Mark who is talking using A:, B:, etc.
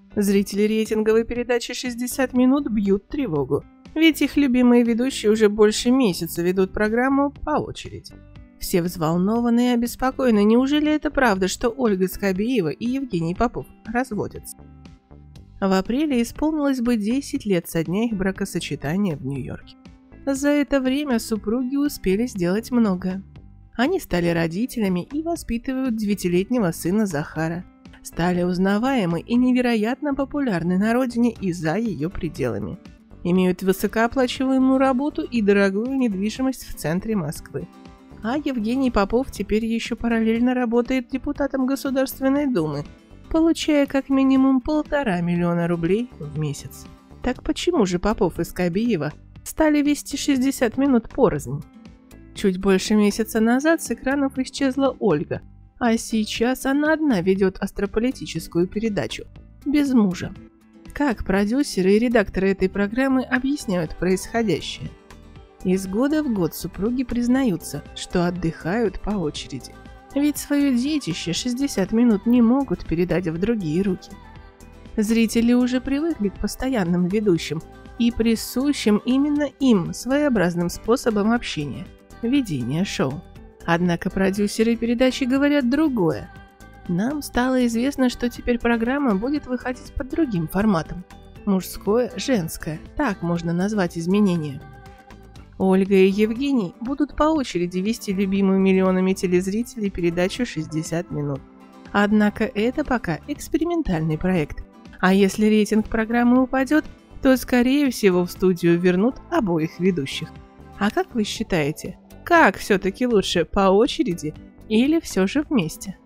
A: Зрители рейтинговой передачи «60 минут» бьют тревогу, ведь их любимые ведущие уже больше месяца ведут программу по очереди. Все взволнованы и обеспокоены. Неужели это правда, что Ольга Скобеева и Евгений Попов разводятся? В апреле исполнилось бы 10 лет со дня их бракосочетания в Нью-Йорке. За это время супруги успели сделать многое. Они стали родителями и воспитывают 9-летнего сына Захара. Стали узнаваемы и невероятно популярны на родине и за ее пределами. Имеют высокооплачиваемую работу и дорогую недвижимость в центре Москвы. А Евгений Попов теперь еще параллельно работает депутатом Государственной Думы, получая как минимум 1,5 миллиона рублей в месяц. Так почему же Попов и Скобеева стали вести 60 минут порознь? Чуть больше месяца назад с экранов исчезла Ольга, а сейчас она одна ведет астрополитическую передачу, без мужа. Как продюсеры и редакторы этой программы объясняют происходящее? Из года в год супруги признаются, что отдыхают по очереди. Ведь свое детище 60 минут не могут передать в другие руки. Зрители уже привыкли к постоянным ведущим и присущим именно им своеобразным способом общения – ведения шоу. Однако продюсеры передачи говорят другое. Нам стало известно, что теперь программа будет выходить под другим форматом. Мужское, женское – так можно назвать изменения. Ольга и Евгений будут по очереди вести любимую миллионами телезрителей передачу «60 минут». Однако это пока экспериментальный проект. А если рейтинг программы упадет, то, скорее всего, в студию вернут обоих ведущих. А как вы считаете, как все-таки лучше, по очереди или все же вместе?